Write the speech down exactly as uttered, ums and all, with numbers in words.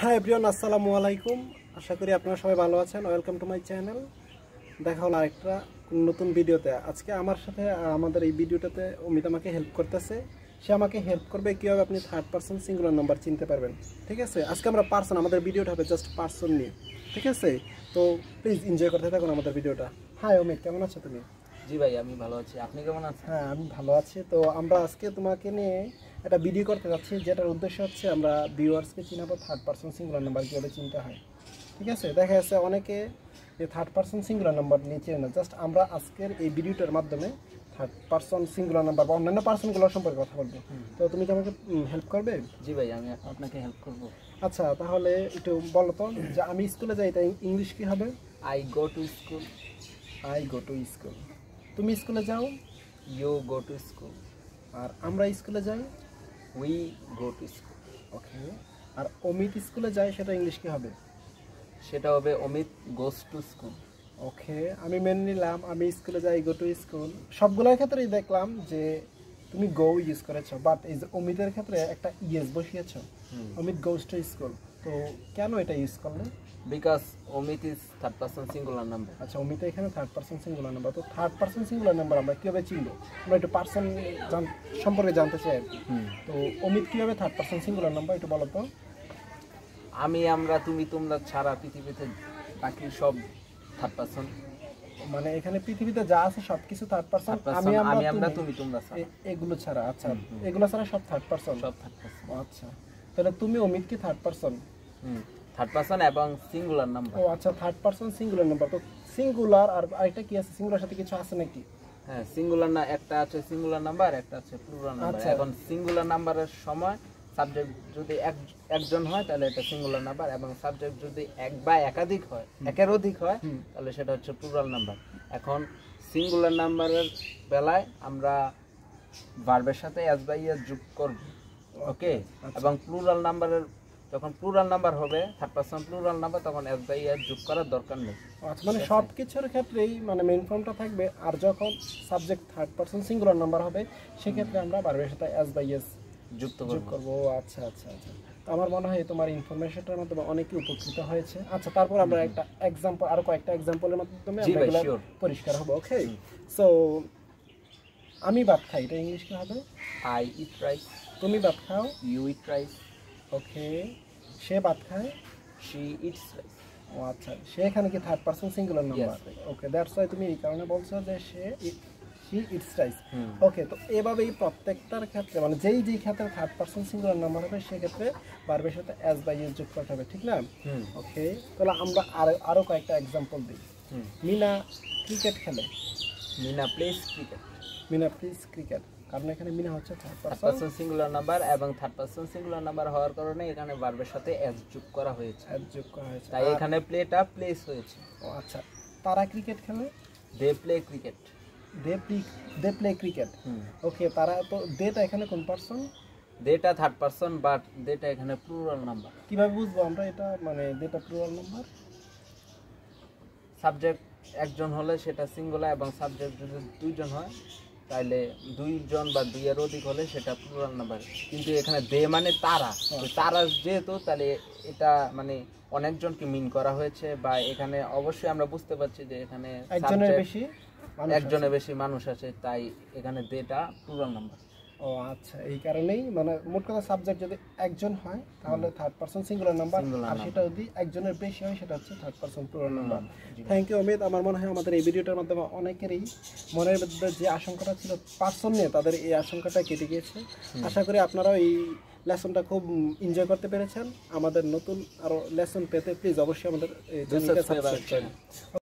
Hi everyone, আসসালামু আলাইকুম। আশা করি আপনারা সবাই ভালো আছেন। Welcome to my channel. দেখা হলো আরেকটা নতুন ভিডিওতে। আজকে আমার সাথে আমাদের এই ভিডিওটাতে অমিত আমাকে হেল্প করতেছে। সে আমাকে হেল্প করবে কীভাবে আপনি থার্ড পারসন সিঙ্গুলার নাম্বার চিনতে পারবেন। ঠিক আছে, আজকে আমরা পারসন, আমাদের ভিডিওটা হবে জাস্ট পারসন নিয়ে। ঠিক আছে, তো প্লিজ এনজয় করতে থাকুন আমাদের ভিডিওটা। হাই অমিত, কেমন আছো তুমি? জি ভাই, আমি ভালো আছি। আপনি কেমন আছেন? হ্যাঁ, আমি ভালো আছি। তো আমরা আজকে তোমাকে নিয়ে একটা ভিডিও করতে যাচ্ছি, যেটার উদ্দেশ্য হচ্ছে আমরা ভিউয়ার্সকে চিনাবো থার্ড পারসন সিঙ্গুলার নাম্বার কীভাবে চিনতে হয়। ঠিক আছে, দেখা যাচ্ছে অনেকে এই থার্ড পারসন সিঙ্গুলার নাম্বার নিয়ে চেনে না। জাস্ট আমরা আজকের এই ভিডিওটার মাধ্যমে থার্ড পারসন সিঙ্গুলার নাম্বার বা অন্যান্য পার্সনগুলো সম্পর্কে কথা বলবো। তো তুমি কি আমাকে হেল্প করবে? জি ভাই, আমি আপনাকে হেল্প করব। আচ্ছা, তাহলে একটু বলো তো যে আমি স্কুলে যাই, তাই ইংলিশ কী হবে? I go to school. I go to school. তুমি স্কুলে যাও? You go to school. আর আমরা স্কুলে যাই? We go to school. Okay. আর অমিত স্কুলে যায়, সেটা ইংলিশ কী হবে? সেটা হবে Amit goes to school. Okay, আমি মেনে নিলাম আমি স্কুলে যাই, গো টু স্কুল। সবগুলোর ক্ষেত্রেই দেখলাম যে তুমি গো ইউজ করেছো, বাট এই যে অমিতের ক্ষেত্রে একটা ইয়েস বসিয়েছো, অমিত গোস টু স্কুল। তো কেন এটা ইউজ করলে? Because Amit is third person singular number. আচ্ছা, অমিত এখানে থার্ড পারসন সিঙ্গুলার নাম্বার। তো থার্ড পারসন সিঙ্গুলার নাম্বার আমরা কীভাবে চিনবো? আমরা একটু পার্সন সম্পর্কে জানতে চাই আর কি। তো অমিত কীভাবে থার্ড পারসন সিঙ্গুলার নাম্বার একটু বলো তো। আমি, আমরা, তুমি, তোমরা ছাড়া পৃথিবীতে বাকি সব থার্ড পারসন। মানে এখানে পৃথিবীতে যা আছে সবকিছু থার্ড পারসন। আমি, আমি, আমরা, তুমি, তোমরা ছাড়া, এগুলো ছাড়া। আচ্ছা, এগুলো ছাড়া সব থার্ড পারসন। সব থার্ড পারসন। আচ্ছা, তাহলে তুমি অমিত কি থার্ড পারসন? হুম, থার্ড পারসন এবং সিঙ্গুলার নাম্বার। ও আচ্ছা, থার্ড পারসন সিঙ্গুলার নাম্বার। তো সিঙ্গুলার আর আরেকটা কি আছে? সিঙ্গুলার সাথে কিছু আছে নাকি? হ্যাঁ, সিঙ্গুলার না, একটা আছে সিঙ্গুলার নাম্বার, একটা আছে প্লুরাল নাম্বার। এখন সিঙ্গুলার নাম্বারের সময় সাবজেক্ট যদি এক একজন হয় তাহলে এটা সিঙ্গুলার নাম্বার, এবং সাবজেক্ট যদি এক বা একাধিক হয়, একের অধিক হয়, তাহলে সেটা হচ্ছে প্লুরাল নাম্বার। এখন সিঙ্গুলার নাম্বারের বেলায় আমরা ভার্বের সাথে এস বাই এস যোগ করব, ওকে। এবং প্লুরাল নাম্বারের যখন প্লুরাল নাম্বার হবে, থার্ড পারসন প্লুরাল নাম্বার, তখন এস বাই এস যোগ করার দরকার নেই। আচ্ছা, মানে সব কিছুর ক্ষেত্রেই মানে মেইন ফর্মটা থাকবে, আর যখন subject third person singular number হবে সেক্ষেত্রে আমরা ভার্বের সাথে এস বাই এস যুক্ত করব। আচ্ছা আচ্ছা আচ্ছা, তো আমার মনে হয় তোমার ইনফরমেশনটার মাধ্যমে অনেকে উপকৃত হয়েছে। আচ্ছা, তারপর আমরা একটা এক্সাম্পল, আরো কয়েকটা এক্সাম্পলের মাধ্যমে আমরা এগুলো পরিষ্কার হবো। ওকে, সো আমি ভাত খাই, এটা ইংলিশ কি হবে? I eat rice. তুমি ভাত খাও? You eat rice. ওকে। সে ভাত খায়? She eats rice. ও আচ্ছা, সে এখানে কি third person singular number? Okay, that's why তুমি এই কারণে বলছো যে সে শি ইটস রাইস। ওকে, তো এভাবেই প্রত্যেকটার ক্ষেত্রে মানে যেই যেই ক্ষেত্রে থার্ড পারসন সিঙ্গুলার নাম্বার হবে সেক্ষেত্রে ভার্বের সাথে এস বাই এস যোগ করতে হবে, ঠিক না? ওকে, তাহলে আমরা আরো আরো কয়েকটা এক্সাম্পল দিই। মিনা ক্রিকেট খেলে। Mina plays cricket. Mina plays cricket, কারণ এখানে মিনা হচ্ছে থার্ড পারসন সিঙ্গুলার নাম্বার, এবং থার্ড পারসন সিঙ্গুলার নাম্বার হওয়ার কারণে এখানে ভার্বের সাথে এস যোগ করা হয়েছে। এস যোগ করা হয়েছে, তাই এখানে প্লেটা প্লেস হয়েছে। ও আচ্ছা, তারা ক্রিকেট খেলে? They play cricket. They play they play cricket. Okay, তারা, তো দেটা এখানে কোন পারসন? দেটা থার্ড পারসন, বাট দেটা এখানে প্লুরাল নাম্বার। কিভাবে বুঝবো আমরা এটা, মানে দেটা প্লুরাল নাম্বার? সাবজেক্ট একজন হলে সেটা সিঙ্গুলার, এবং সাবজেক্ট যদি দুইজন হয় তাহলে দুইজন বা দুইয়ের অধিক হলে সেটা প্লুরাল নাম্বার। কিন্তু এখানে দে মানে তারা, তারা যেহেতু, তাহলে এটা মানে অনেকজনকে মিন করা হয়েছে, বা এখানে অবশ্যই আমরা বুঝতে পারছি যে এখানে একজনের বেশি একজনের বেশি মানুষ আছে, তাই এখানে দেটা প্লুরাল নাম্বার। ও আচ্ছা, এই কারণেই মানে মোট কথা সাবজেক্ট যদি একজন হয় তাহলে থার্ড পারসন সিঙ্গুলার নাম্বার, আর সেটা যদি একজনের বেশি হয় সেটা হচ্ছে third person plural number. Thank you Amit. আমার মনে হয় আমাদের এই ভিডিওটার মাধ্যমে অনেকেরই মনের মধ্যে যে আশঙ্কাটা ছিল পারসন নিয়ে, তাদের এই আশঙ্কাটা কেটে গিয়েছে। আশা করি আপনারাও এই লেসনটা খুব এনজয় করতে পেরেছেন। আমাদের নতুন আরো লেসন পেতে প্লিজ অবশ্যই আমাদের চ্যানেলটা সাবস্ক্রাইব করুন।